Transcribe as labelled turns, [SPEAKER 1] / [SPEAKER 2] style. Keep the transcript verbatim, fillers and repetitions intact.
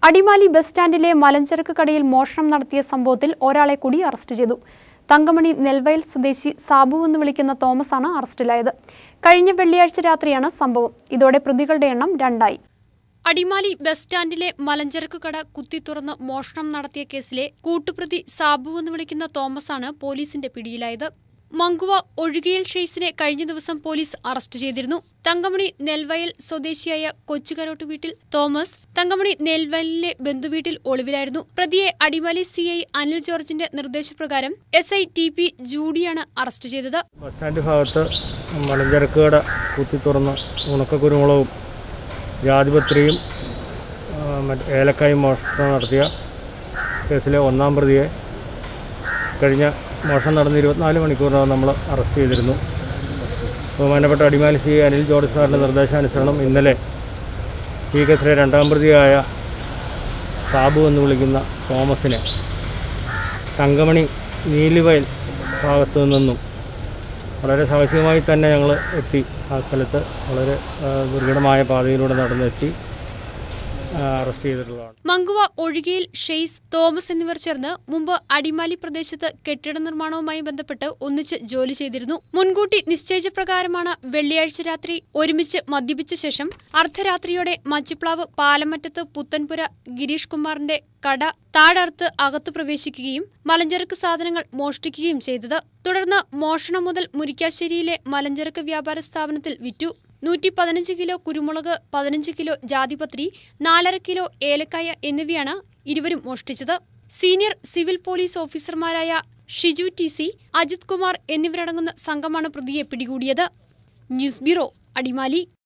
[SPEAKER 1] Adimali bus സ്റ്റാൻഡിലെ മലഞ്ചരക്ക് കടയിൽ മോഷണം നടത്തിയ സംഭവത്തിൽ ഒരാളെ കൂടി അറസ്റ്റ് ചെയ്തു. തങ്കമണി നെൽവയൽ സ്വദേശി സാബു എന്ന് വിളിക്കുന്ന തോമസ് ആണ് അറസ്റ്റിലായത്. കഴിഞ്ഞ വെള്ളിയാഴ്ച രാത്രിയാണ് സംഭവം. ഇതോടെ പ്രതികളുടെ എണ്ണം രണ്ടായി. അടിമാലി ബസ് സ്റ്റാൻഡിലെ മലഞ്ചരക്ക് കട കുത്തിത്തുറന്ന് മോഷണം നടത്തിയ കേസിലെ കൂട്ടുപ്രതി സാബു എന്ന് വിളിക്കുന്ന തോമസ് ആണ് പോലീസിന്റെ പിടിയിലായത്. മങ്കുവ ഒഴുകിയൽ ഷെയ്സിനെ കഴിഞ്ഞ ദിവസം പോലീസ് അറസ്റ്റ് ചെയ്തിരുന്നു. തങ്കമണി നെൽവയൽ സ്വദേശിയായ കൊച്ചുകരോട്ട് വീട്ടിൽ തോമസ് തങ്കമണി നെൽവയലിലെ ബന്ധുവീട്ടിൽ ഒളിവിലായിരുന്നു. പ്രതിയെ അടിമാലി സി ഐ അനിൽ ജോർജിന്റെ നിർദ്ദേശപ്രകാരം എസ് ഐ ടി പി ജൂഡിയാണ് അറസ്റ്റ് ചെയ്തത്.
[SPEAKER 2] ബസ് സ്റ്റാൻഡ് ഭാഗത്ത് മലഞ്ചരക്ക് കട കുത്തിത്തുറന്ന് ഉണക്കക്കുരുമുളകും ജാതിപത്രിയും ഏലക്കായും മോഷണം നടത്തിയ കേസിലെ ഒന്നാം പ്രതിയെ കഴിഞ്ഞ മോഷണം നടന്ന് ഇരുപത്തിനാല് മണിക്കൂറിനകം നമ്മൾ അറസ്റ്റ് ചെയ്തിരുന്നു. ബഹുമാനപ്പെട്ട അടിമാലി സി അനിൽ ജോർജ് സാറിൻ്റെ നിർദ്ദേശാനുസരണം ഇന്നലെ ഈ കേസിലെ രണ്ടാം പ്രതിയായ സാബു എന്ന് വിളിക്കുന്ന തോമസിനെ തങ്കമണി നീലിവയൽ ഭാഗത്തു നിന്നും വളരെ സാഹസികമായി തന്നെ ഞങ്ങൾ എത്തി. ആ സ്ഥലത്ത് വളരെ ദുർഘടമായ പാതയിലൂടെ നടന്നെത്തി അറസ്റ്റ് ചെയ്തിട്ടുള്ളതാണ്.
[SPEAKER 1] മങ്കുവ ഒഴുകിയിൽ ഷെയ്സ്, തോമസ് എന്നിവർ ചേർന്ന് മുമ്പ് അടിമാലി പ്രദേശത്ത് കെട്ടിട നിർമ്മാണവുമായി ബന്ധപ്പെട്ട് ഒന്നിച്ച് ജോലി ചെയ്തിരുന്നു. മുൻകൂട്ടി നിശ്ചയിച്ച പ്രകാരമാണ് വെള്ളിയാഴ്ച രാത്രി ഒരുമിച്ച് മദ്യപിച്ച ശേഷം അർദ്ധരാത്രിയോടെ മച്ചിപ്ലാവ് പാലമറ്റത്ത് പുത്തൻപുര ഗിരീഷ് കുമാറിന്റെ കട താഴർത്ത് അകത്തു പ്രവേശിക്കുകയും മലഞ്ചരക്ക് സാധനങ്ങൾ മോഷ്ടിക്കുകയും ചെയ്തത്. തുടർന്ന് മോഷണം മുതൽ മുരിക്കാശ്ശേരിയിലെ മലഞ്ചരക്ക് വ്യാപാര സ്ഥാപനത്തിൽ വിറ്റു. നൂറ്റി പതിനഞ്ച് കിലോ കുരുമുളക്, പതിനഞ്ച് കിലോ ജാതിപത്രി, നാലര കിലോ ഏലക്കായ എന്നിവയാണ് ഇരുവരും മോഷ്ടിച്ചത്. സീനിയർ സിവിൽ പോലീസ് ഓഫീസർമാരായ ഷിജു ടി സി, അജിത് കുമാർ എന്നിവരടങ്ങുന്ന സംഘമാണ് പ്രതിയെ പിടികൂടിയത്. News bureau, Adimali.